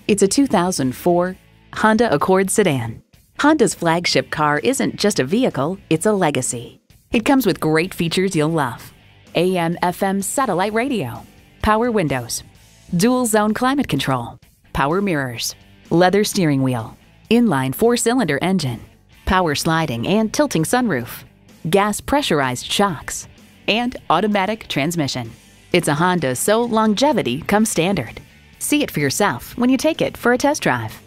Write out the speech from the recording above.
It's a 2004 Honda Accord sedan. Honda's flagship car isn't just a vehicle, it's a legacy. It comes with great features you'll love. AM/FM satellite radio, power windows, dual zone climate control, power mirrors, leather steering wheel, inline 4-cylinder engine, power sliding and tilting sunroof, gas pressurized shocks, and automatic transmission. It's a Honda, so longevity comes standard. See it for yourself when you take it for a test drive.